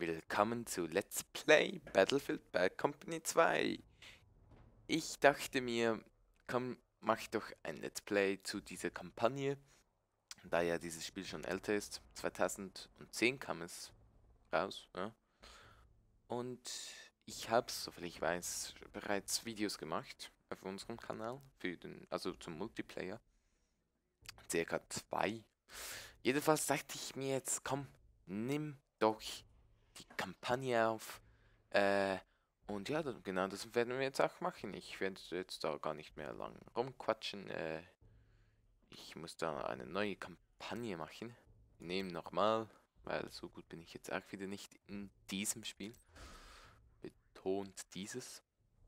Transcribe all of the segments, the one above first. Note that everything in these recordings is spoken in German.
Willkommen zu Let's Play Battlefield Bad Company 2. Ich dachte mir, komm, mach ich doch ein Let's Play zu dieser Kampagne, da ja dieses Spiel schon älter ist. 2010 kam es raus, ja. Und ich habe, soviel ich weiß, bereits Videos gemacht auf unserem Kanal, also zum Multiplayer. Circa 2. Jedenfalls dachte ich mir jetzt, komm, nimm doch die Kampagne auf. Und ja, genau das werden wir jetzt auch machen. Ich werde jetzt da gar nicht mehr lang rumquatschen. Ich muss da eine neue Kampagne machen. Wir nehmen nochmal, weil so gut bin ich jetzt auch wieder nicht in diesem Spiel. Betont dieses.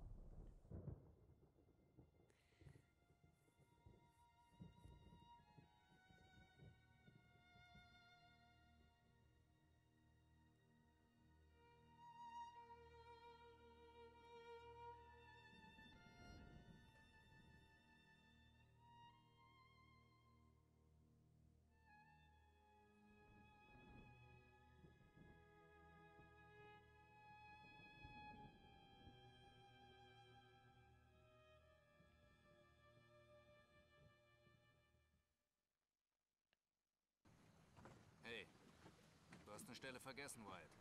Hey, du hast eine Stelle vergessen, Wyatt.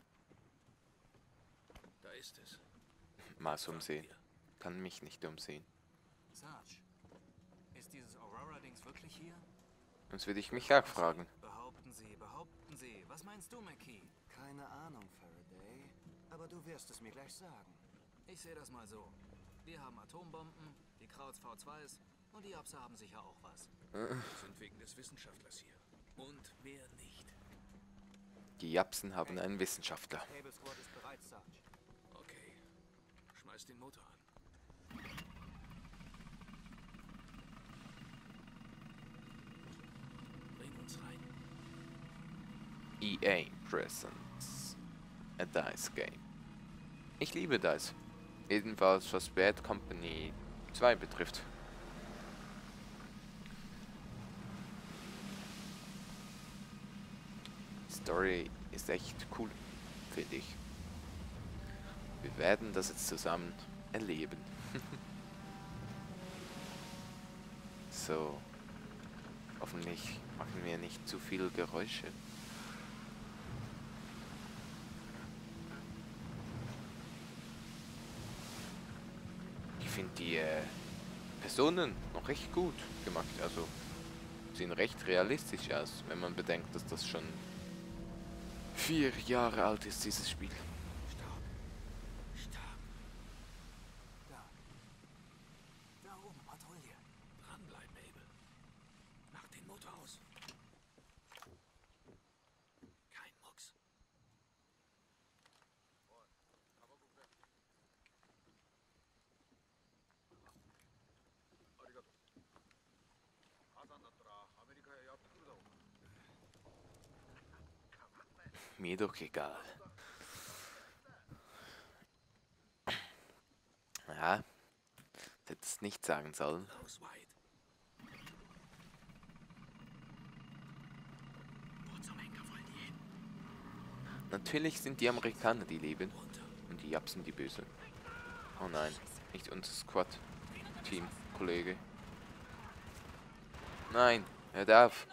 Da ist es. Mal so umsehen. Kann mich nicht umsehen. Sarge, ist dieses Aurora-Dings wirklich hier? Sonst würde ich mich auch fragen. Behaupten Sie. Was meinst du, McKee? Keine Ahnung, Faraday. Aber du wirst es mir gleich sagen. Ich sehe das mal so. Wir haben Atombomben, die Krauts V2s und die Japser haben sicher auch was. Wir sind wegen des Wissenschaftlers hier. Und mehr nicht. Die Japsen haben einen Wissenschaftler. Cable Squad ist bereit, Sarge. Okay. Schmeiß den Motor an. Bring uns rein. EA Presents a Dice Game. Ich liebe Dice. Jedenfalls was Bad Company 2 betrifft. Die Story ist echt cool, finde ich. Wir werden das jetzt zusammen erleben. So. Hoffentlich machen wir nicht zu viel Geräusche. Ich finde die Personen noch recht gut gemacht. Also sehen recht realistisch aus, wenn man bedenkt, dass das schon 4 Jahre alt ist, dieses Spiel. Stopp. Stopp. Da oben, Patrouille. Dranbleiben, Abel. Mach den Motor aus. Kein Mucks. Mir doch egal. Ja, hätte es nicht sagen sollen. Los, Wyatt. Wo zum Henker wollen die hin? Natürlich sind die Amerikaner die Leben Runter. und die Japsen die Bösen. Oh nein, nicht unser Squad-Team, Kollege. Nein, hör auf.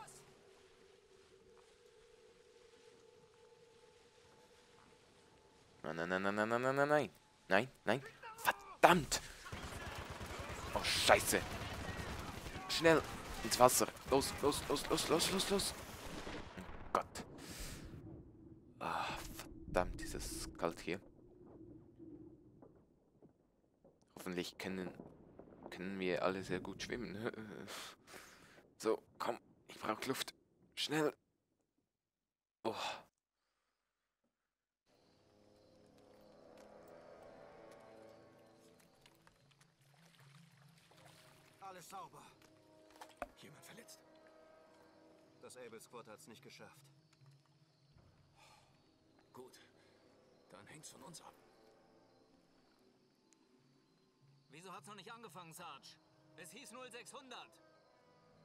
Nein, nein, nein, nein, nein, nein, nein, nein, nein. Nein, nein. Verdammt! Oh, Scheiße. Schnell ins Wasser. Los, los, los, los, los, los, los. Oh Gott. Ah, verdammt, dieses kalt hier. Hoffentlich können wir alle sehr gut schwimmen. So, komm. Ich brauche Luft. Schnell. Oh. Alles sauber. Jemand verletzt. Das Able Squad hat's nicht geschafft. Gut. Dann hängt's von uns ab. Wieso hat's noch nicht angefangen, Sarge? Es hieß 0600.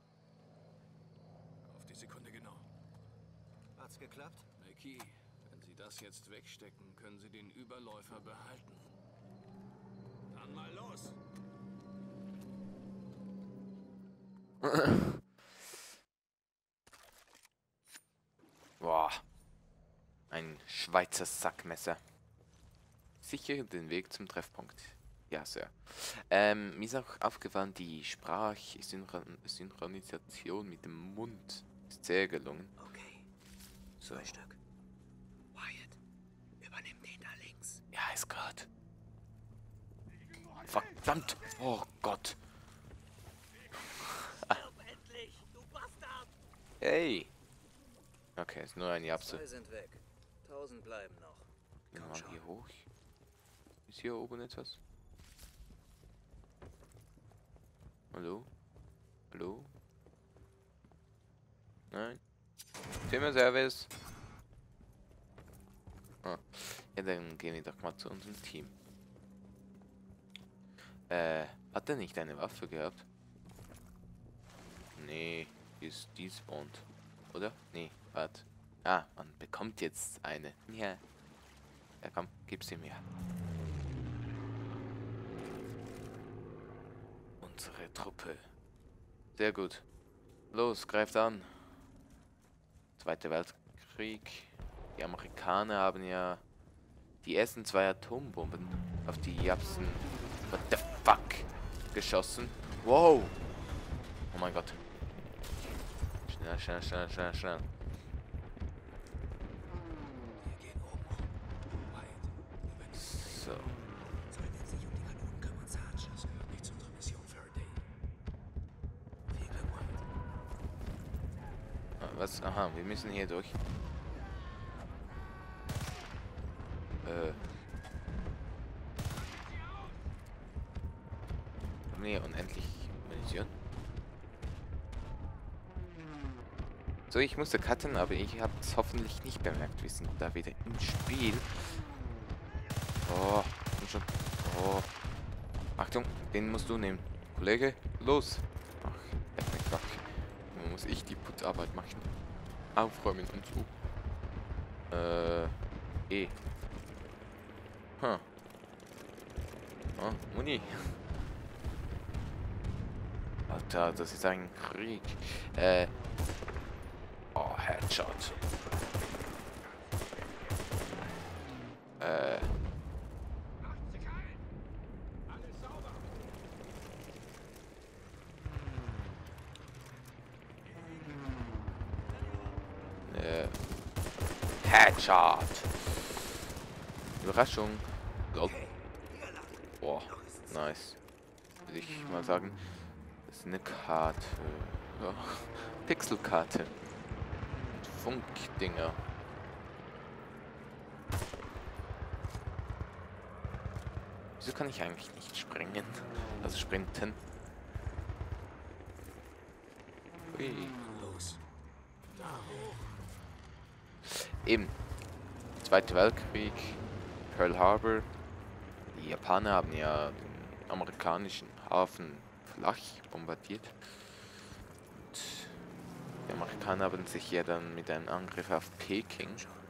Auf die Sekunde genau. Hat's geklappt? McKee, wenn Sie das jetzt wegstecken, können Sie den Überläufer behalten. Dann mal los! Boah. Ein Schweizer Sackmesser. Sicher den Weg zum Treffpunkt. Ja, Sir. Mir ist auch aufgefallen, die Sprachsynchronisation mit dem Mund ist sehr gelungen. Okay, So. 2 Stück. Wyatt, übernimm den da links. Ja, ist gut. Verdammt! Oh Gott! Endlich, du Bastard! Hey! Okay, ist nur ein Japse. 2 sind weg. 1000 bleiben noch. Gehen wir Komm mal schon. hier hoch. Ist hier oben etwas? Hallo? Hallo? Nein? Zimmerservice? Ah. Ja, dann gehen wir doch mal zu unserem Team. Hat er nicht eine Waffe gehabt? Nee, die ist despawned. Oder? Nee, warte. Ah, man bekommt jetzt eine. Ja. Ja, komm, gib sie mir. Unsere Truppe. Sehr gut. Los, greift an. Zweiter Weltkrieg. Die Amerikaner haben ja die ersten 2 Atombomben auf die Japsen. What the fuck? Geschossen. Wow. Oh mein Gott. Schnell, schnell, schnell, schnell, schnell. Wir gehen oben hoch. Wyatt, übernimm So. Sollten sich um die Kanonen kümmern, Sarge. das gehört nicht zu unserer Mission, Faraday. Viel Glück, Wyatt. Ah, was? Aha, wir müssen hier durch. Haben wir hier unendlich Munition? So, ich musste cutten, aber ich habe es hoffentlich nicht bemerkt. Wir sind da wieder im Spiel. Oh, komm schon. Oh. Achtung, den musst du nehmen. Kollege, los. Ach, fuck. Nun muss ich die Putzarbeit machen. Aufräumen und so. Huh. Oh, Muni. Alter, das ist ein Krieg. Oh, Headshot. Headshot. Überraschung. Gold. Boah, nice. Würde ich mal sagen. Das ist eine Karte. Ja. Pixelkarte. Mit Funkdinger. Wieso kann ich eigentlich nicht springen? Also sprinten. Ui. Los. Eben. Zweiter Weltkrieg. Pearl Harbor. Die Japaner haben ja den amerikanischen Hafen flach bombardiert. Und die Amerikaner haben sich ja dann mit einem Angriff auf Peking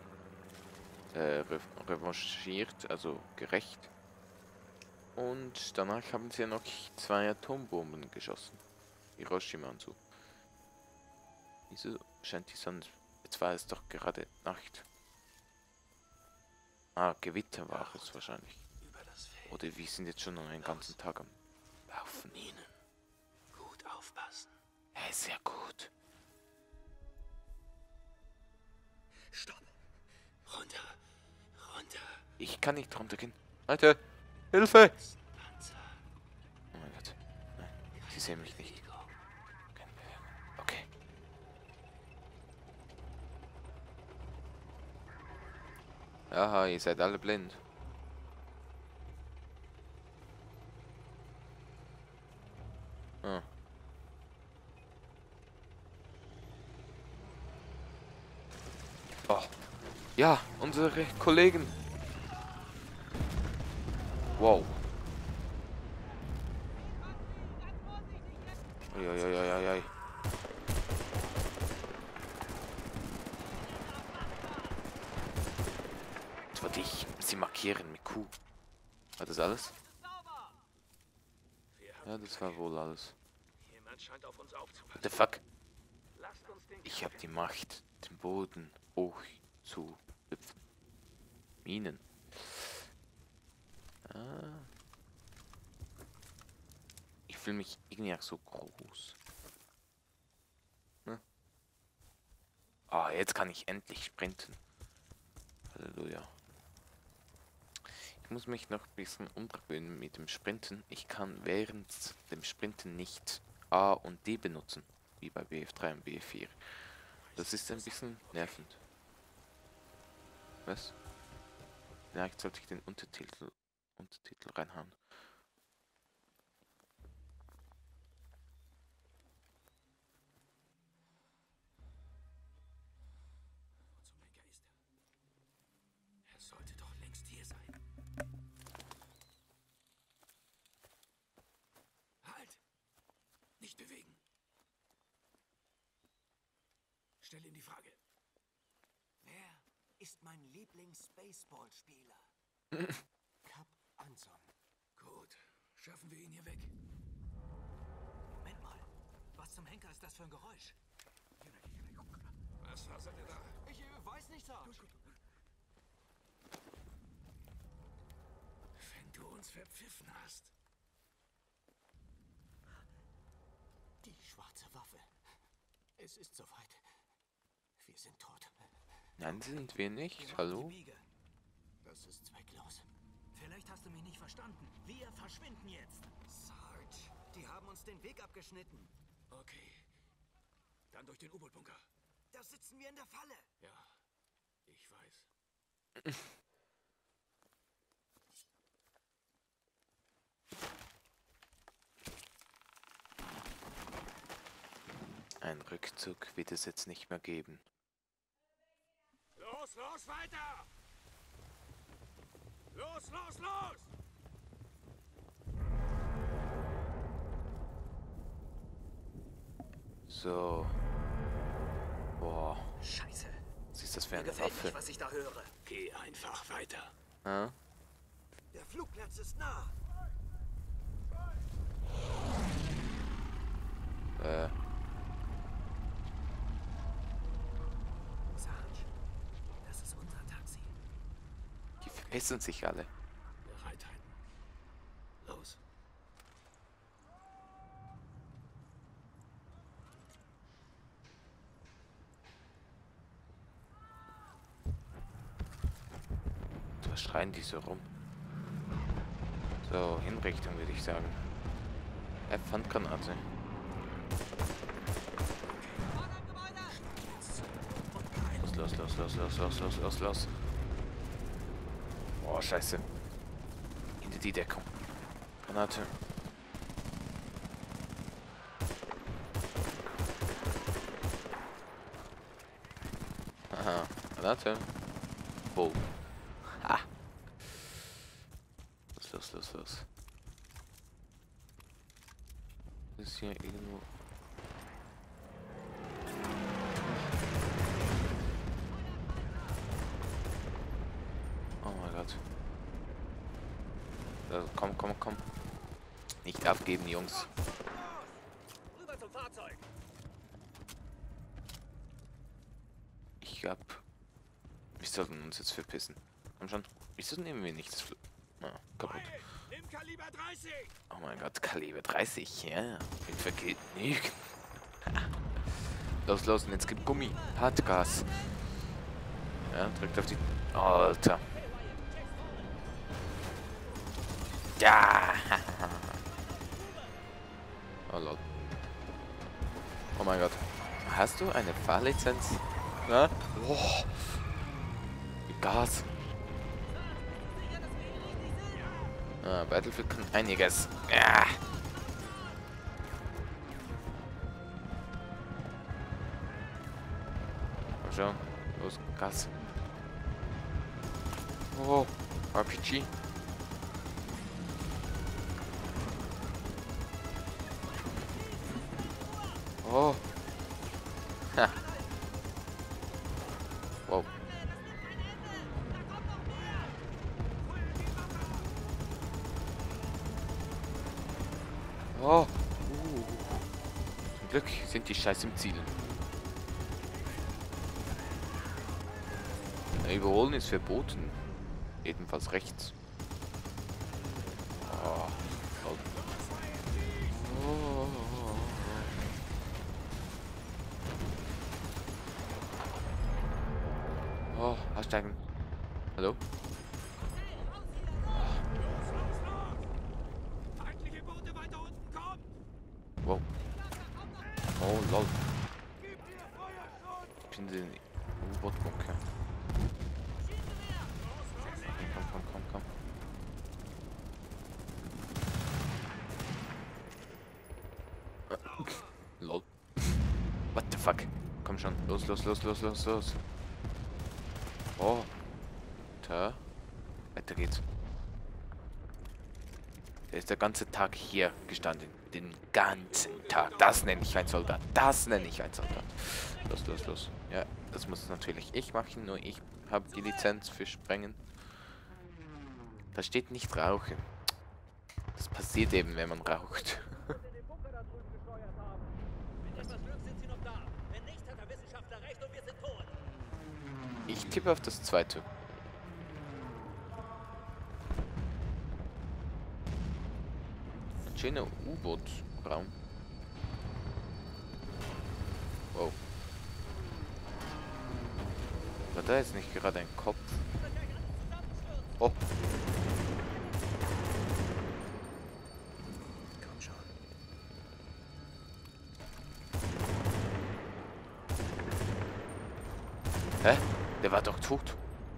revanchiert, also gerecht. Und danach haben sie ja noch 2 Atombomben geschossen. Hiroshima und so. Wieso scheint die Sonne? Jetzt war es doch gerade Nacht. Ah, Gewitter war es wahrscheinlich. Über das Feld. Oder wir sind jetzt schon noch einen ganzen Tag am Laufen. Minen. Gut aufpassen. Ja, sehr gut. Stopp. Runter. Runter. Ich kann nicht runtergehen. Leute, Hilfe! Panzer. Oh mein Gott. Nein, sie sehen mich nicht. Keine Bewegung. Okay. Aha, ihr seid alle blind. Ah. Oh. Ja, unsere Kollegen. Wow. Uiuiuiui. sie markieren mit Q. War das alles? Ja, das war wohl alles. Jemand scheint auf uns aufzupassen. What the fuck? Lasst uns den Ich habe die Macht, den Boden hoch zu hüpfen. Minen. Ah. Ich fühle mich irgendwie auch so groß. Ne? Ah, jetzt kann ich endlich sprinten. Halleluja. Ich muss mich noch ein bisschen umgewöhnen mit dem Sprinten. Ich kann während dem Sprinten nicht A und D benutzen, wie bei BF3 und BF4. Das ist ein bisschen nervend. Was? Vielleicht sollte ich den Untertitel reinhauen. Zum Henker ist er. Er sollte doch längst hier sein. Halt! Nicht bewegen. Stell ihm die Frage. Wer ist mein Lieblings-Baseballspieler? Cap Anson. Gut, schaffen wir ihn hier weg. Moment mal. Was zum Henker ist das für ein Geräusch? Was faselt er da? Ich weiß nicht, Sarge. Wenn du uns verpfiffen hast. Die schwarze Waffe. Es ist soweit. Wir sind tot. Nein, sind wir nicht. Die Hallo? Wiege. Das ist zwecklos. Vielleicht hast du mich nicht verstanden. Wir verschwinden jetzt. Sarge, die haben uns den Weg abgeschnitten. Okay. Dann durch den U-Boot-Bunker. Da sitzen wir in der Falle. Ja, ich weiß. Ein Rückzug wird es jetzt nicht mehr geben. Los, los, weiter! Los, los, los! So. Boah, Scheiße. was ist das für Mir eine gefällt Waffe? nicht, was ich da höre. Geh einfach weiter. Ah? Der Flugplatz ist nah. Sarge, das ist unser Taxi. Die verpissen sich alle. Bereit halten. Los. Was schreien die so rum? So, Hinrichtung würde ich sagen. Handgranate. Los, los, los, los, los, los, los, los. Boah, scheiße. Hinter die Deckung. Granate. Aha, Granate. Wow. Ha. Los, los, los, los. Ist hier irgendwo... Oh mein Gott. Also, komm, komm, komm. Nicht abgeben, Jungs. Rüber zum Fahrzeug. Ich hab... Wir sollten uns jetzt verpissen. Komm schon. Wieso nehmen wir nicht das Fl... Ah, kaputt. Nimm Kaliber 30! Oh mein Gott, Kaliber 30. Ja, bin vergnügt. Los, los, und jetzt gibt Gummi. Hartgas. Ja, drückt auf die... Alter. Ja. Oh lol. Oh mein Gott. Hast du eine Fahrlizenz? Na? Oh. Gas. Ah, Battlefield kann einiges. Ja. Komm schon. Los, Gas. Oh, RPG. Oh. Ha. Wow. Glück sind die Scheiß im Ziel. Überholen ist verboten. Jedenfalls rechts. Oh, toll. Oh, aussteigen. Hallo? Feindliche Boote weiter unten, kommt! Wow. Oh, lol. Ich bin den U-Boot-Bunker. Komm. Lol. What the fuck? Komm schon. Los. Oh. Da. Weiter geht's. Der ist der ganze Tag hier gestanden. Den ganzen Tag. Das nenne ich ein Soldat. Los. Ja, das muss natürlich ich machen. Nur ich habe die Lizenz für Sprengen. Da steht nicht rauchen. Das passiert eben, wenn man raucht. Ich tippe auf das zweite. Ein schöner U-Boot-Raum. Wow. War da jetzt nicht gerade ein Kopf? Oh. Komm schon. Hä? Der war doch tot.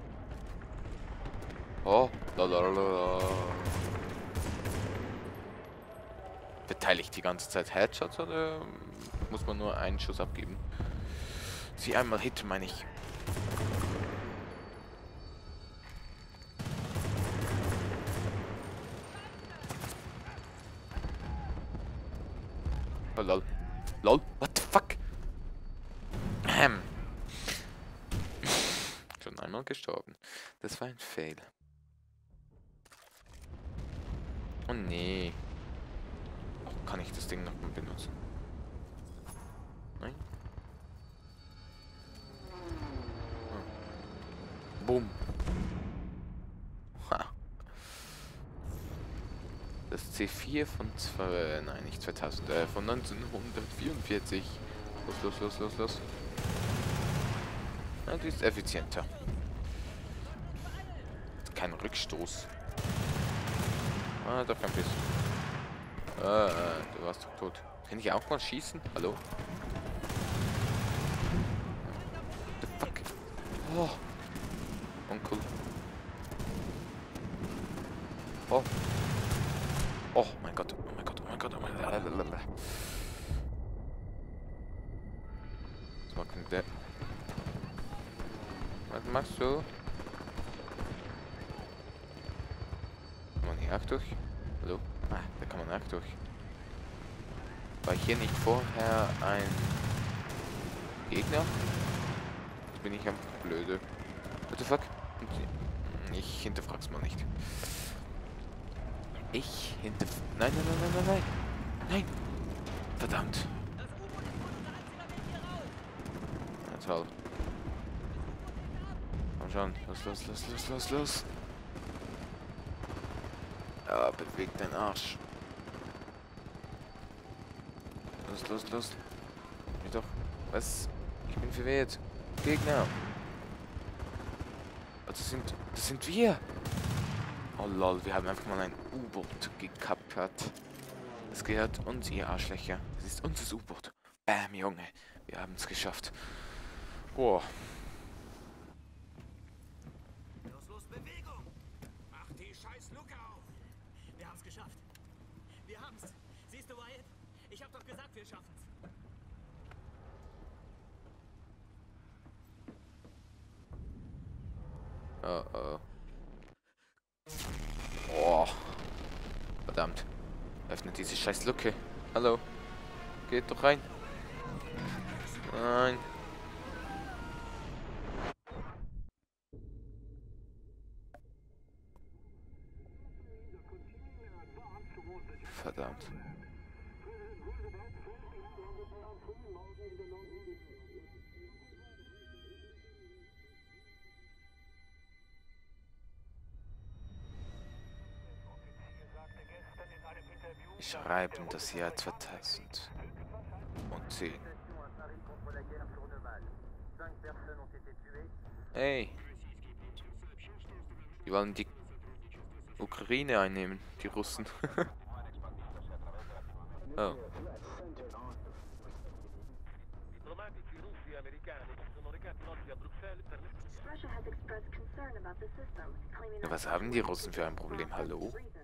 Oh. Lalalala. Beteiligt die ganze Zeit Headshots oder muss man nur einen Schuss abgeben? Sie einmal hit, meine ich. Oh, lol. Lol, what the fuck? Schon einmal gestorben. Das war ein Fail. Oh nee. Oh, kann ich das Ding noch mal benutzen? Nein? Oh. Boom. Ha. Das C4 von nein, nicht 2000, von 1944. Los. Ja, die ist effizienter. Kein Rückstoß. Ah, doch ein bisschen. Du warst doch tot. Kann ich auch mal schießen? Hallo? What the fuck? Oh. Uncool. Oh. Oh mein Gott. Was macht denn der? Was machst du? Kann man hier auch durch? Hallo? Ah, da kann man auch durch. War hier nicht vorher ein Gegner? Jetzt bin ich am blöde. What the fuck? Ich hinterfrag's mal nicht. Nein! Verdammt! Na toll. Komm schon. Los. Ja, beweg deinen Arsch. Los. Mich doch. Was? Ich bin verwirrt. Gegner. Das sind wir. Oh lol, wir haben einfach mal ein U-Boot gekappert. Es gehört uns, ihr Arschlöcher. Es ist unser U-Boot. Bam, Junge. Wir haben es geschafft. Boah. Los, Bewegung! Mach die scheiß Luke auf! Wir haben's geschafft. Wir haben's. Siehst du, Wyatt? Ich hab doch gesagt, wir schaffen's. Oh. Oh. Verdammt. Öffnet diese scheiß Lücke. Hallo. Geht doch rein. Nein. Verdammt. schreiben das Jahr 2010. Hey, die wollen die Ukraine einnehmen, die Russen. Oh. Ja, was haben die Russen für ein Problem? Hallo?